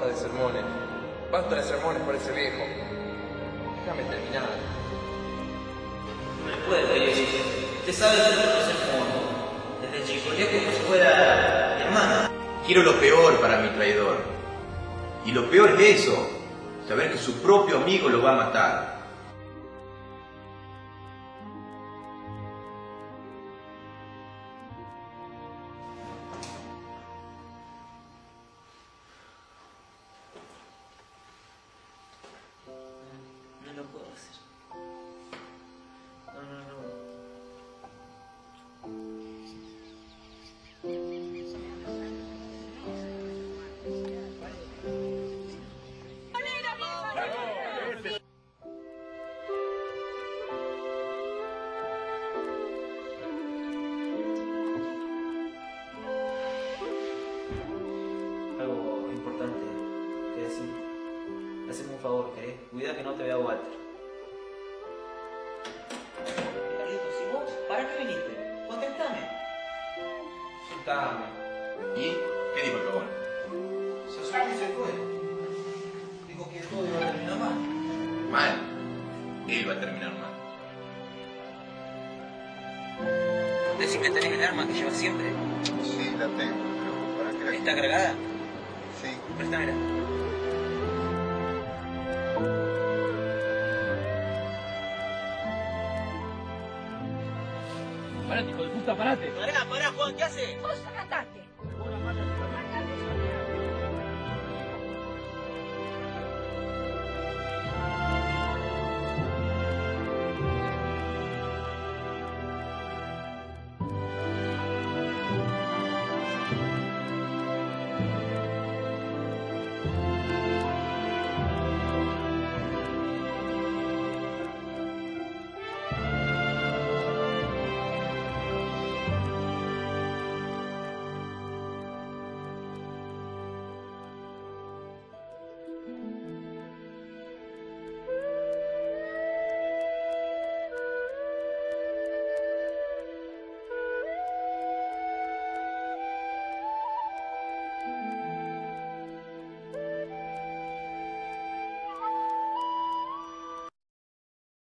Basta de sermones. Basta de sermones por ese viejo. Déjame terminar. No recuerdo, Dios. Usted sabe que no es el mundo. Desde chico, es como si fuera mi hermano. Quiero lo peor para mi traidor. Y lo peor es eso, saber que su propio amigo lo va a matar. No lo puedo hacer. No. Algo importante que decir. Haceme un favor, ¿querés? Cuida que no te vea Walter. Carlitos, ¿y vos? ¿Para qué viniste? Contestame. Soltame. ¿Y? ¿Qué dijo el chabón? Se asustó y se fue. Dijo que todo iba a terminar mal. Mal. Él va a terminar mal. Decime, ¿tenés el arma que llevas siempre? Sí, la tengo, pero ¿para qué la ¿Está cargada? Sí. Préstamela. Parate, hijo de puta, parate. Pará, Juan, ¿qué haces? Vos cantaste.